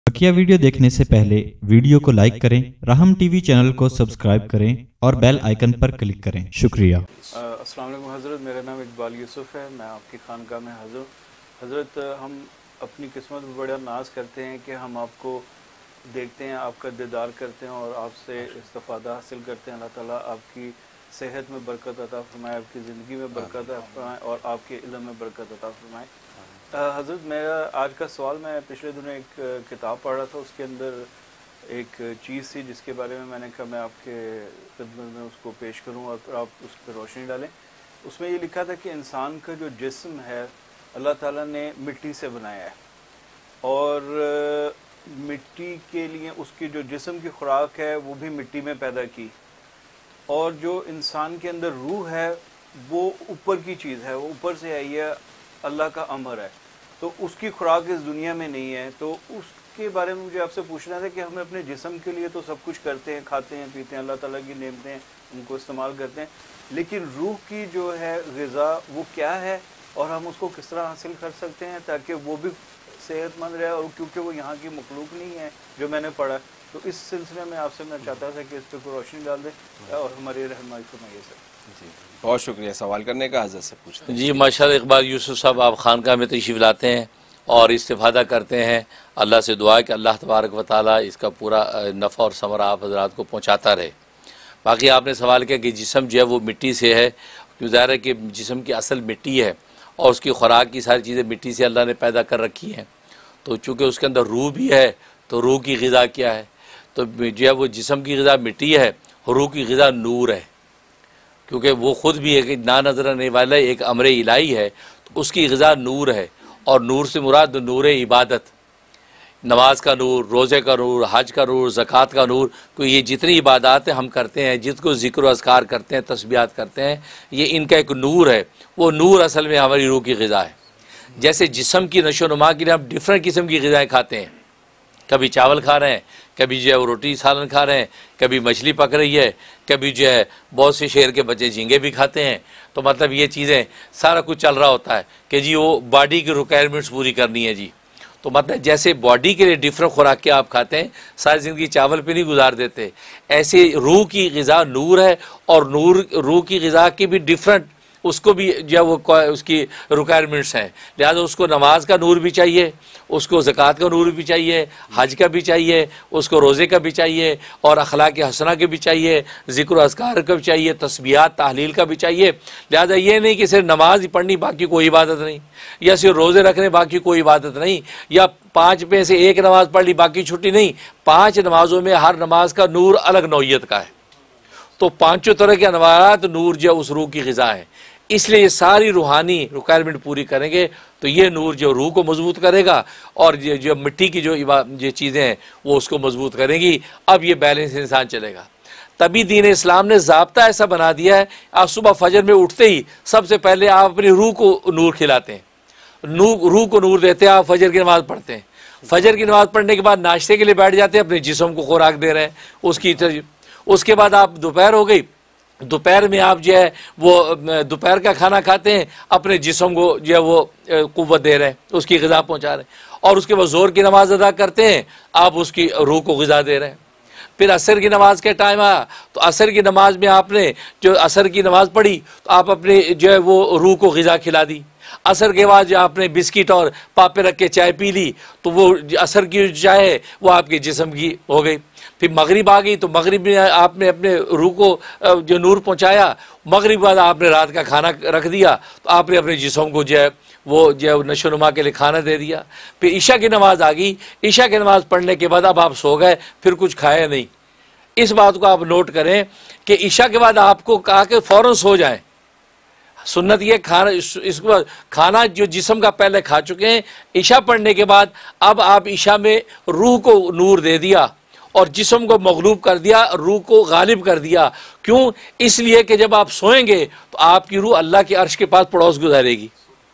बकिया video देखने से पहले वीडियो को लाइक करें, राहम टीवी चैनल को सब्सक्राइब करें और बेल आइकन पर क्लिक करें। शुक्रिया। अस्सलाम वालेकुम हज़रत, मेरा नाम इकबाल यूसुफ़ है। मैं आपकी खानकाह में हाज़िर। हज़रत, हम अपनी किस्मत में बड़ा नाज करते हैं कि हम आपको देखते हैं, आपका दीदार करते हैं और आपसे इस्तिफ़ादा हासिल करते हैं। अल्लाह ताला आपकी सेहत में बरकत अता फरमाए, आपकी ज़िंदगी में बरकत अता फरमाए और आपके इल्म में बरकत अता फरमाए। हज़रत, मेरा आज का सवाल, मैं पिछले दिनों एक किताब पढ़ रहा था, उसके अंदर एक चीज़ थी जिसके बारे में मैंने कहा मैं आपके खिदमत में उसको पेश करूं और फिर आप उस पर रोशनी डालें। उसमें ये लिखा था कि इंसान का जो जिस्म है अल्लाह ताला ने मिट्टी से बनाया है और मिट्टी के लिए उसकी जो जिस्म की खुराक है वो भी मिट्टी में पैदा की, और जो इंसान के अंदर रूह है वो ऊपर की चीज़ है, वो ऊपर से आई है, अल्लाह का अमर है, तो उसकी खुराक इस दुनिया में नहीं है। तो उसके बारे में मुझे आपसे पूछना था कि हम अपने जिस्म के लिए तो सब कुछ करते हैं, खाते हैं, पीते हैं, अल्लाह ताला की नेमतें उनको इस्तेमाल करते हैं, लेकिन रूह की जो है ग़िज़ा वो क्या है और हम उसको किस तरह हासिल कर सकते हैं ताकि वो भी सेहतमंद रहे, और क्योंकि वो यहाँ की मखलूक नहीं है जो मैंने पढ़ा। तो इस सिलसिले में आपसे मैं चाहता था कि इस पर कोई रोशनी डाल दें और हमारी रहनुमाई फरमाइए सर। जी, बहुत शुक्रिया सवाल करने का। हज़रत से पूछते हैं। जी माशाल्लाह, इकबाल यूसुफ साहब, आप खानकाह में तशरीफ़ लाते हैं और इस्तिफ़ादा करते हैं। अल्लाह से दुआ है कि अल्लाह तबारक व तआला इसका पूरा नफ़ा और समरा आप हज़रात को पहुँचाता रहे। बाकी आपने सवाल किया कि जिस्म जो है वो मिट्टी से है, क्यों ज़ाहिर है कि जिस्म की असल मिट्टी है और उसकी खुराक की सारी चीज़ें मिट्टी से अल्लाह ने पैदा कर रखी हैं। तो चूँकि उसके अंदर रूह भी है, तो रूह की ग़िज़ा क्या है? तो जो है वो जिस्म की ग़िज़ा मिट्टी है, रूह की ग़िज़ा नूर है, क्योंकि वो ख़ुद भी एक ना नज़र आने वाला एक अमर इलाही है, तो उसकी ग़िज़ा नूर है। और नूर से मुराद नूर इबादत, नमाज का नूर, रोज़े का नूर, हज का नूर, ज़कात का नूर। तो ये जितनी इबादत हम करते हैं, जिसको ज़िक्र अज़कार करते हैं, तस्बीहात करते हैं, ये इनका एक नूर है। वो नूर असल में हमारी रूह की ग़िज़ा है। जैसे जिस्म की नशोनुमा के लिए हम डिफरेंट किस्म की ग़िज़ाएँ खाते हैं, कभी चावल खा रहे हैं, कभी जो है वो रोटी सालन खा रहे हैं, कभी मछली पक रही है, कभी जो है बहुत से शेर के बच्चे झींगे भी खाते हैं। तो मतलब ये चीज़ें सारा कुछ चल रहा होता है कि जी वो बॉडी की रिक्वायरमेंट्स पूरी करनी है जी। तो मतलब जैसे बॉडी के लिए डिफरेंट खुराक आप खाते हैं, सारी ज़िंदगी चावल पे नहीं गुजार देते, ऐसे रूह की ग़िज़ा नूर है और रूह की ग़िज़ा की भी डिफरेंट उसको भी जो है वो उसकी रिक्वायरमेंट्स हैं। लिहाजा उसको नमाज का नूर भी चाहिए, उसको ज़कात का नूर भी चाहिए, हज का भी चाहिए, उसको रोज़े का भी चाहिए और अखलाक हसना के भी चाहिए, ज़िक्र अज़कार का भी चाहिए, तस्बीहात तहलील का भी चाहिए। लिहाजा ये नहीं कि सिर्फ नमाज ही पढ़नी बाकी कोई इबादत नहीं, या सिर्फ रोज़े रखने बाकी कोई इबादत नहीं, या 5 में से एक नमाज़ पढ़ ली बाकी छुट्टी नहीं। 5 नमाज़ों में हर नमाज का नूर अलग नौइयत का है। तो 5 तरह के अनवारात नूर जो उस रूह की ग़िज़ा है, इसलिए ये सारी रूहानी रिक्वायरमेंट पूरी करेंगे तो ये नूर जो रूह को मजबूत करेगा और जो मिट्टी की जो चीज़ें हैं वो उसको मजबूत करेंगी। अब ये बैलेंस इंसान चलेगा। तभी दीन इस्लाम ने ज़ाब्ता ऐसा बना दिया है, आप सुबह फजर में उठते ही सबसे पहले आप अपनी रूह को नूर खिलाते हैं, रूह को नूर देते हैं, आप फजर की नमाज़ पढ़ते हैं, फजर की नमाज़ पढ़ने के बाद नाश्ते के लिए बैठ जाते हैं, अपने जिस्म को खुराक दे रहे हैं उसके बाद आप दोपहर हो गई, दोपहर में आप जो है वो दोपहर का खाना खाते हैं, अपने जिस्म को जो है वो कुव्वत दे रहे हैं, उसकी ग़िज़ा पहुंचा रहे हैं, और उसके बाद ज़ोर की नमाज़ अदा करते हैं, आप उसकी रूह को ग़िज़ा दे रहे हैं। फिर असर की नमाज़ के टाइम आया तो असर की नमाज़ में आपने जो असर की नमाज़ पढ़ी तो आप अपने जो है वो रूह को ग़िज़ा खिला दी। असर के बाद जो आपने बिस्किट और पापे रख के चाय पी ली तो वो असर की चाय है वो आपके जिस्म की हो गई। फिर मगरिब आ गई तो मगरिब में आपने अपने रूह को जो नूर पहुंचाया, मगरिब बाद आपने रात का खाना रख दिया तो आपने अपने जिस्म को जो है वो नशोनुमा के लिए खाना दे दिया। फिर ईशा की नमाज़ आ गई, ईशा की नमाज़ पढ़ने के बाद अब आप सो गए, फिर कुछ खाया नहीं। इस बात को आप नोट करें कि ईशा के बाद आपको कहा कि फ़ौरन सो जाएं। सुन्नत ये इसके बाद खाना जो जिस्म का पहले खा चुके हैं, ईशा पढ़ने के बाद अब आप ईशा में रूह को नूर दे दिया और जिस्म को मगलूब कर दिया, रूह को गालिब कर दिया। क्यों? इसलिए कि जब आप सोएंगे तो आपकी रूह अल्लाह के अर्श के पास पड़ोस गुजारेगी।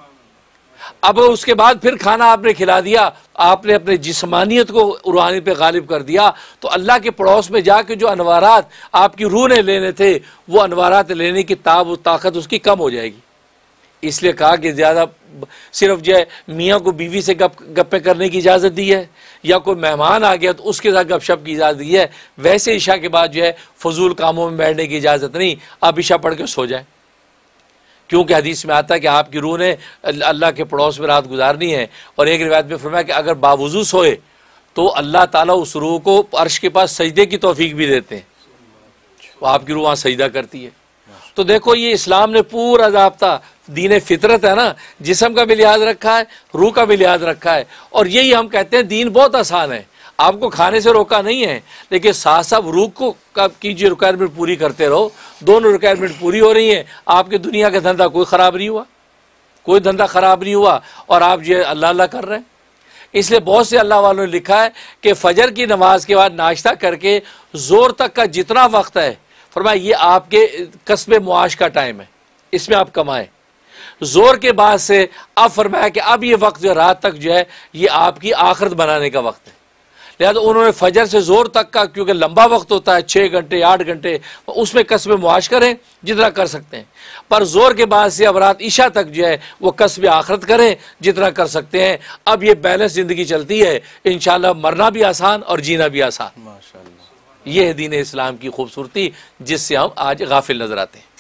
अब उसके बाद फिर खाना आपने खिला दिया, आपने अपने जिस्मानियत को रूहानी पे गालिब कर दिया, तो अल्लाह के पड़ोस में जाके जो अनवारात आपकी रूह ने लेने थे वो अनवारात लेने की ताकत उसकी कम हो जाएगी। इसलिए कहा कि ज़्यादा सिर्फ जो है मियाँ को बीवी से गप्पे करने की इजाज़त दी है, या कोई मेहमान आ गया तो उसके साथ गपशप की इजाज़त दी है। वैसे ईशा के बाद जो है फजूल कामों में बैठने की इजाज़त नहीं, आप ईशा पढ़ के सो जाए, क्योंकि हदीस में आता है कि आपकी रूह ने अल्लाह के पड़ोस में रात गुजारनी है। और एक रिवायत में फरमाया कि अगर बावजू सोए तो अल्लाह ताला उस रूह को अर्श के पास सजदे की तौफीक भी देते हैं, तो आपकी रूह वहाँ सजदा करती है। तो देखो ये इस्लाम ने पूरा ज़ाब्ता, दीन फितरत है ना, जिस्म का भी लिहाज रखा है, रूह का भी लिहाज रखा है। और यही हम कहते हैं दीन बहुत आसान है, आपको खाने से रोका नहीं है, लेकिन साथ साथ रूह को की जो रिक्वायरमेंट पूरी करते रहो, दोनों रिक्वायरमेंट पूरी हो रही हैं, आपके दुनिया का धंधा कोई ख़राब नहीं हुआ, कोई धंधा ख़राब नहीं हुआ, और आप जो अल्लाह अल्लाह कर रहे हैं। इसलिए बहुत से अल्लाह वालों ने लिखा है कि फजर की नमाज के बाद नाश्ता करके जोर तक का जितना वक्त है, फरमाया ये आपके कस्बे मुआश का टाइम है, इसमें आप कमाएं। जोर के बाद से अब फरमाया कि अब ये वक्त जो रात तक जो है ये आपकी आखिरत बनाने का वक्त है। लिहाजा उन्होंने फजर से जोर तक का, क्योंकि लंबा वक्त होता है 6 घंटे 8 घंटे, उसमें कस्बे मुआश करें जितना कर सकते हैं, पर जोर के बाद से अब रात ईशा तक जो है वो कस्बे आखिरत करें जितना कर सकते हैं। अब ये बैलेंस ज़िंदगी चलती है, इंशाल्लाह मरना भी आसान और जीना भी आसान। माशाअल्लाह। ये है दीन इस्लाम की खूबसूरती, जिससे हम आज गाफिल नजर आते हैं।